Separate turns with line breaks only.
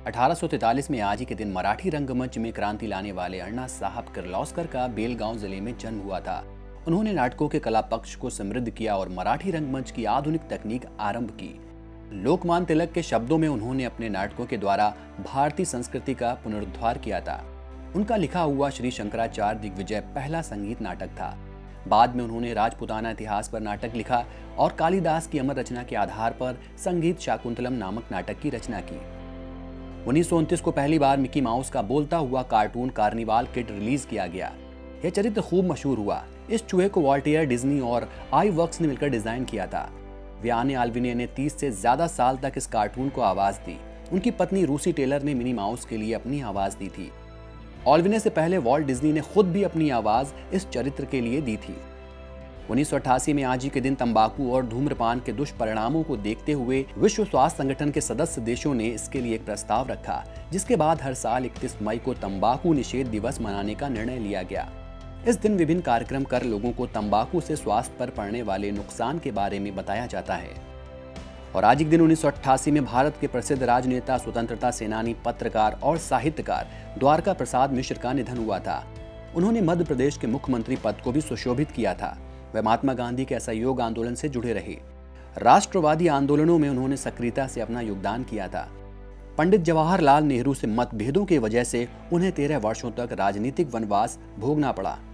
1843 में आज ही के दिन मराठी रंगमंच में क्रांति लाने वाले अण्णा साहब किर्लोस्कर का बेलगांव जिले में जन्म हुआ था। उन्होंने नाटकों के कला पक्ष को समृद्ध किया और मराठी रंगमंच की आधुनिक तकनीक आरंभ की। लोकमान्य तिलक के शब्दों में उन्होंने अपने नाटकों के द्वारा भारतीय संस्कृति का पुनरुद्धार किया था। उनका लिखा हुआ श्री शंकराचार्य दिग्विजय पहला संगीत नाटक था। बाद में उन्होंने राजपूताना इतिहास पर नाटक लिखा और कालिदास की अमर रचना के आधार पर संगीत शाकुंतलम नामक नाटक की रचना की। 1929 को पहली बार मिकी माउस का बोलता हुआ कार्टून कार्निवाल किड रिलीज किया गया। यह चरित्र खूब मशहूर हुआ। इस चूहे को वॉल्टियर डिज्नी और आई वर्क्स ने मिलकर डिजाइन किया था। व्याने आल्विने ने 30 से ज्यादा साल तक इस कार्टून को आवाज दी। उनकी पत्नी रूसी टेलर ने मिनी माउस के लिए अपनी आवाज दी थी। आल्विने से पहले वॉल्ट डिज्नी ने खुद भी अपनी आवाज इस चरित्र के लिए दी थी। 1988 में आज ही के दिन तंबाकू और धूम्रपान के दुष्परिणामों को देखते हुए विश्व स्वास्थ्य संगठन के सदस्य देशों ने इसके लिए एक प्रस्ताव रखा, जिसके बाद हर साल 31 मई को तंबाकू निषेध दिवस मनाने का निर्णय लिया गया। इस दिन विभिन्न कार्यक्रम कर लोगों को तंबाकू से स्वास्थ्य पर पड़ने वाले नुकसान के बारे में बताया जाता है। और आज एक दिन 1988 में भारत के प्रसिद्ध राजनेता, स्वतंत्रता सेनानी, पत्रकार और साहित्यकार द्वारका प्रसाद मिश्र का निधन हुआ था। उन्होंने मध्य प्रदेश के मुख्यमंत्री पद को भी सुशोभित किया था। वे महात्मा गांधी के असहयोग आंदोलन से जुड़े रहे। राष्ट्रवादी आंदोलनों में उन्होंने सक्रियता से अपना योगदान किया था। पंडित जवाहरलाल नेहरू से मतभेदों की वजह से उन्हें 13 वर्षों तक राजनीतिक वनवास भोगना पड़ा।